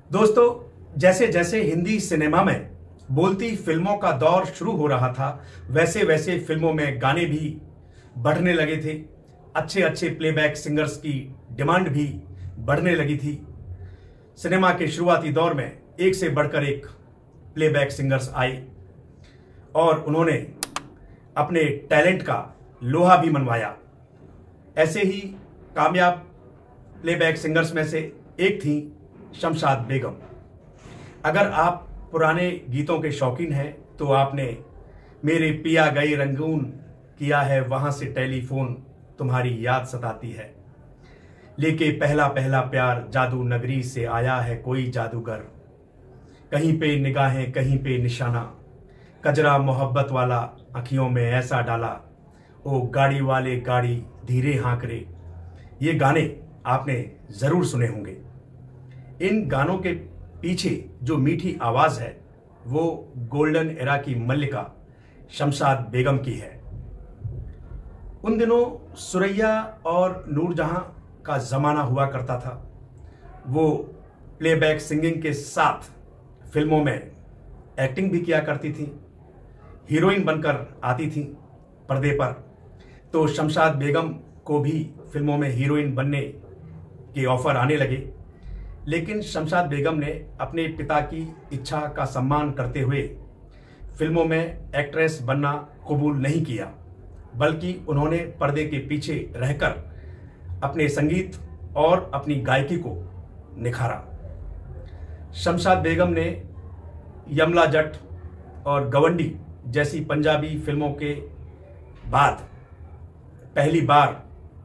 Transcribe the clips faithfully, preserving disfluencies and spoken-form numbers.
दोस्तों, जैसे जैसे हिंदी सिनेमा में बोलती फिल्मों का दौर शुरू हो रहा था, वैसे वैसे फिल्मों में गाने भी बढ़ने लगे थे। अच्छे अच्छे प्लेबैक सिंगर्स की डिमांड भी बढ़ने लगी थी। सिनेमा के शुरुआती दौर में एक से बढ़कर एक प्लेबैक सिंगर्स आए और उन्होंने अपने टैलेंट का लोहा भी मनवाया। ऐसे ही कामयाब प्लेबैक सिंगर्स में से एक थी शमशाद बेगम। अगर आप पुराने गीतों के शौकीन हैं तो आपने मेरे पिया गए रंगून किया है, वहां से टेलीफोन तुम्हारी याद सताती है, लेके पहला पहला प्यार जादू नगरी से आया है कोई जादूगर, कहीं पे निगाहें कहीं पे निशाना, कजरा मोहब्बत वाला आँखियों में ऐसा डाला, ओ गाड़ी वाले गाड़ी धीरे हाँक रे। ये गाने आपने जरूर सुने होंगे। इन गानों के पीछे जो मीठी आवाज है वो गोल्डन एरा की मल्लिका शमशाद बेगम की है। उन दिनों सुरैया और नूरजहां का जमाना हुआ करता था। वो प्लेबैक सिंगिंग के साथ फिल्मों में एक्टिंग भी किया करती थी, हीरोइन बनकर आती थी पर्दे पर। तो शमशाद बेगम को भी फिल्मों में हीरोइन बनने के ऑफर आने लगे, लेकिन शमशाद बेगम ने अपने पिता की इच्छा का सम्मान करते हुए फिल्मों में एक्ट्रेस बनना कबूल नहीं किया, बल्कि उन्होंने पर्दे के पीछे रहकर अपने संगीत और अपनी गायकी को निखारा। शमशाद बेगम ने यमला जट और गवंडी जैसी पंजाबी फिल्मों के बाद पहली बार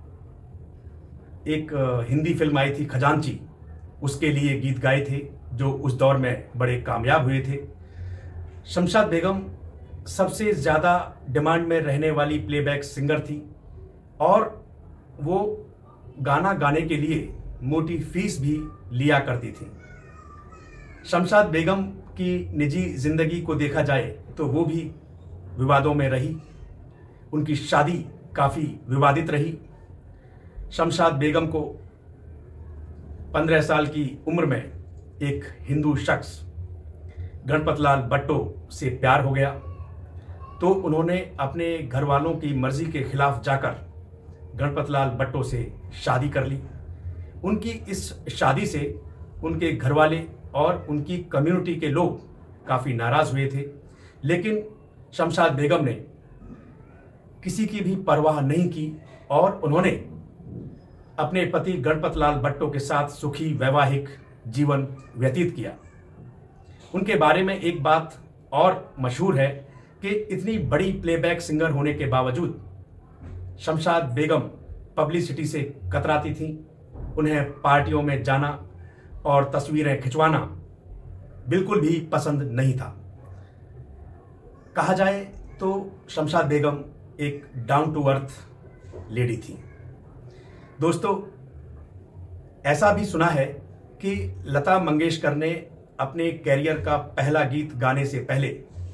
एक हिंदी फिल्म आई थी खजांची, उसके लिए गीत गाए थे जो उस दौर में बड़े कामयाब हुए थे। शमशाद बेगम सबसे ज़्यादा डिमांड में रहने वाली प्लेबैक सिंगर थी और वो गाना गाने के लिए मोटी फीस भी लिया करती थी। शमशाद बेगम की निजी जिंदगी को देखा जाए तो वो भी विवादों में रही। उनकी शादी काफ़ी विवादित रही। शमशाद बेगम को पंद्रह साल की उम्र में एक हिंदू शख्स गणपत लाल बट्टो से प्यार हो गया, तो उन्होंने अपने घर वालों की मर्जी के खिलाफ जाकर गणपत लाल बट्टो से शादी कर ली। उनकी इस शादी से उनके घर वाले और उनकी कम्युनिटी के लोग काफ़ी नाराज़ हुए थे, लेकिन शमशाद बेगम ने किसी की भी परवाह नहीं की और उन्होंने अपने पति गणपत लाल बट्टो के साथ सुखी वैवाहिक जीवन व्यतीत किया। उनके बारे में एक बात और मशहूर है कि इतनी बड़ी प्लेबैक सिंगर होने के बावजूद शमशाद बेगम पब्लिसिटी से कतराती थीं। उन्हें पार्टियों में जाना और तस्वीरें खिंचवाना बिल्कुल भी पसंद नहीं था। कहा जाए तो शमशाद बेगम एक डाउन टू अर्थ लेडी थी। दोस्तों, ऐसा भी सुना है कि लता मंगेशकर ने अपने कैरियर का पहला गीत गाने से पहले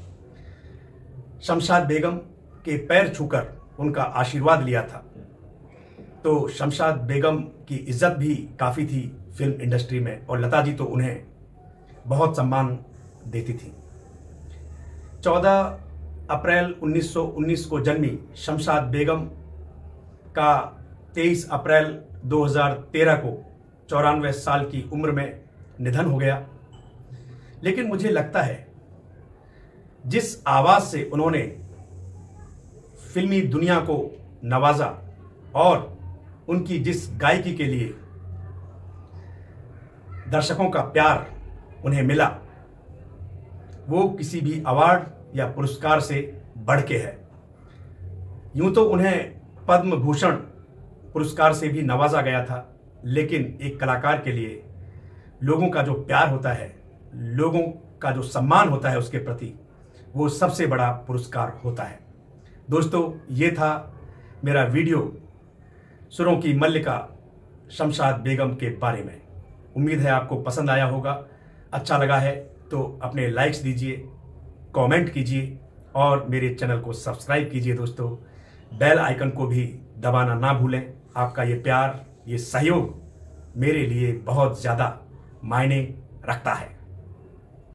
शमशाद बेगम के पैर छूकर उनका आशीर्वाद लिया था। तो शमशाद बेगम की इज्जत भी काफ़ी थी फिल्म इंडस्ट्री में और लता जी तो उन्हें बहुत सम्मान देती थी। चौदह अप्रैल उन्नीस सौ उन्नीस को जन्मी शमशाद बेगम का तेईस अप्रैल दो हज़ार तेरह को चौरानवे साल की उम्र में निधन हो गया। लेकिन मुझे लगता है जिस आवाज से उन्होंने फिल्मी दुनिया को नवाजा और उनकी जिस गायकी के लिए दर्शकों का प्यार उन्हें मिला, वो किसी भी अवार्ड या पुरस्कार से बढ़ के है। यूं तो उन्हें पद्म भूषण पुरस्कार से भी नवाजा गया था, लेकिन एक कलाकार के लिए लोगों का जो प्यार होता है, लोगों का जो सम्मान होता है उसके प्रति, वो सबसे बड़ा पुरस्कार होता है। दोस्तों, ये था मेरा वीडियो सुरों की मल्लिका शमशाद बेगम के बारे में। उम्मीद है आपको पसंद आया होगा। अच्छा लगा है तो अपने लाइक्स दीजिए, कमेंट कीजिए और मेरे चैनल को सब्सक्राइब कीजिए। दोस्तों, बेल आइकन को भी दबाना ना भूलें। आपका ये प्यार, ये सहयोग मेरे लिए बहुत ज़्यादा मायने रखता है।